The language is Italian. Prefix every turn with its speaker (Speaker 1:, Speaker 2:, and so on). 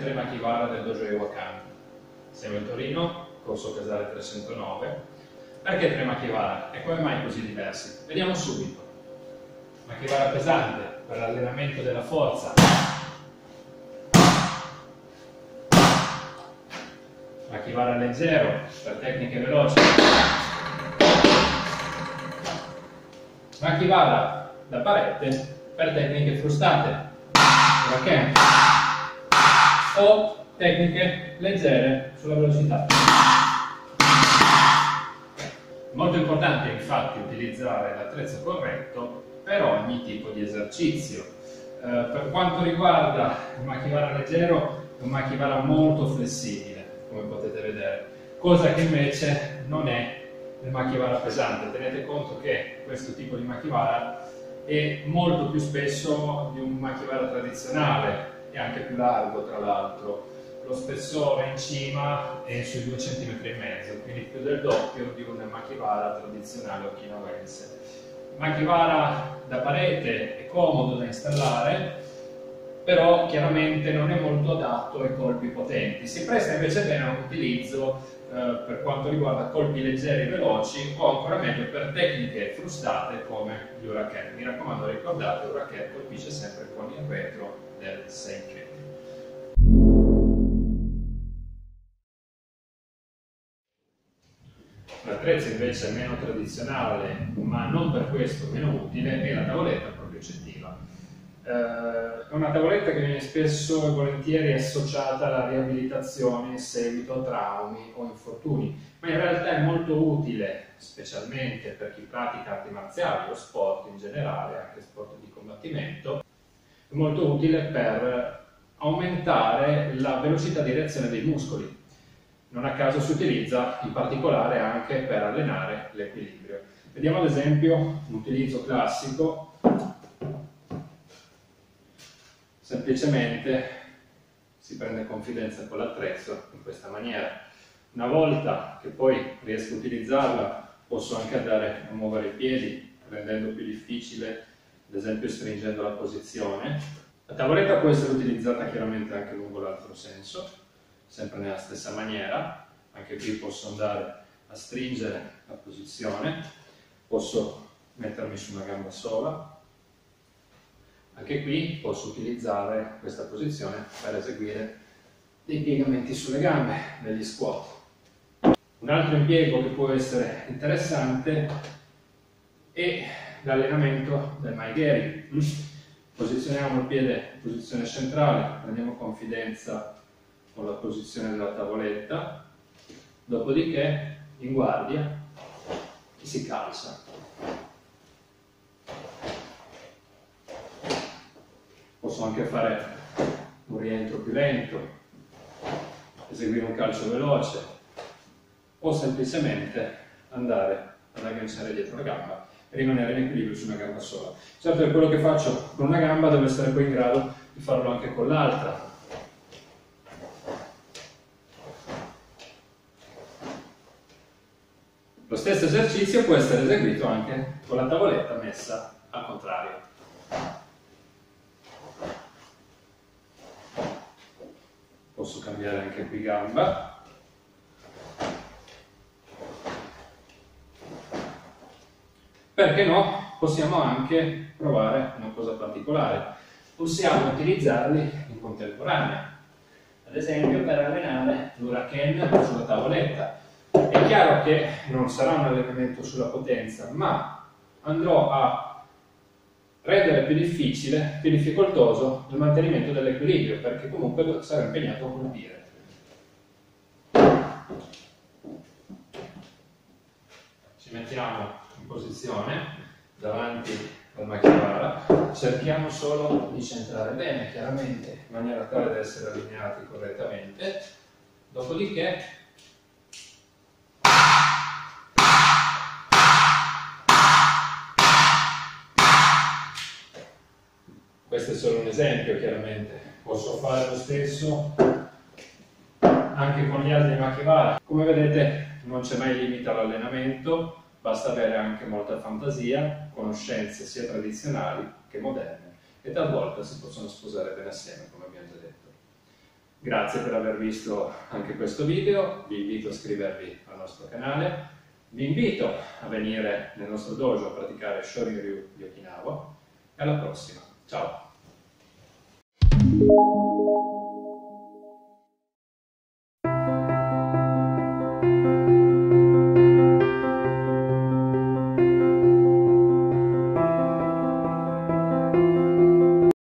Speaker 1: tre Makivara del Dojo Iwakan. Siamo in Torino, corso Casale 309. Perché tre Makivara? E come mai così diversi? Vediamo subito. Makivara pesante per l'allenamento della forza. Makivara leggero per tecniche veloci. Makivara da parete per tecniche frustate. Uraken. O tecniche leggere sulla velocità. Molto importante infatti utilizzare l'attrezzo corretto per ogni tipo di esercizio. Per quanto riguarda il Makivara leggero, è un Makivara molto flessibile, come potete vedere, cosa che invece non è il Makivara pesante. Tenete conto che questo tipo di Makivara è molto più spesso di un Makivara tradizionale e anche più largo, tra l'altro. Lo spessore in cima è sui 2,5 cm, quindi più del doppio di un Makivara tradizionale okinawense. Makivara da parete è comodo da installare, però chiaramente non è molto adatto ai colpi potenti. Si presta invece bene a un utilizzo per quanto riguarda colpi leggeri e veloci, o ancora meglio per tecniche frustate come gli Uraken. Mi raccomando, ricordate, Uraken colpisce sempre con il retro del Seiken. L'attrezzo invece meno tradizionale, ma non per questo meno utile, è la tavoletta propriocettiva. È una tavoletta che viene spesso e volentieri associata alla riabilitazione in seguito a traumi o infortuni, ma in realtà è molto utile, specialmente per chi pratica arti marziali o sport in generale, anche sport di combattimento, è molto utile per aumentare la velocità di reazione dei muscoli. Non a caso si utilizza in particolare anche per allenare l'equilibrio. Vediamo ad esempio un utilizzo classico. Semplicemente si prende confidenza con l'attrezzo in questa maniera. Una volta che poi riesco a utilizzarla, posso anche andare a muovere i piedi, rendendo più difficile, ad esempio stringendo la posizione. La tavoletta può essere utilizzata chiaramente anche lungo l'altro senso, sempre nella stessa maniera. Anche qui posso andare a stringere la posizione, posso mettermi su una gamba sola. Anche qui posso utilizzare questa posizione per eseguire dei piegamenti sulle gambe, degli squat. Un altro impiego che può essere interessante è l'allenamento del Maigeri. Posizioniamo il piede in posizione centrale, prendiamo confidenza con la posizione della tavoletta, dopodiché in guardia si calza. Posso anche fare un rientro più lento, eseguire un calcio veloce o semplicemente andare ad agganciare dietro la gamba e rimanere in equilibrio su una gamba sola. Certo che quello che faccio con una gamba devo essere poi in grado di farlo anche con l'altra. Lo stesso esercizio può essere eseguito anche con la tavoletta messa al contrario. Posso cambiare anche qui gamba. Perché no? Possiamo anche provare una cosa particolare. Possiamo utilizzarli in contemporanea. Ad esempio per allenare l'Uraken sulla tavoletta. È chiaro che non sarà un allenamento sulla potenza, ma andrò a rendere più difficile, più difficoltoso il mantenimento dell'equilibrio, perché comunque sarò impegnato a colpire. Ci mettiamo in posizione davanti al Makivara, cerchiamo solo di centrare bene, chiaramente, in maniera tale da essere allineati correttamente, dopodiché questo è solo un esempio, chiaramente. Posso fare lo stesso anche con gli altri Makivara. Come vedete non c'è mai limite all'allenamento, basta avere anche molta fantasia, conoscenze sia tradizionali che moderne, e talvolta si possono sposare bene assieme, come abbiamo già detto. Grazie per aver visto anche questo video, vi invito a iscrivervi al nostro canale, vi invito a venire nel nostro dojo a praticare Shorin-ryu di Okinawa e alla prossima, ciao!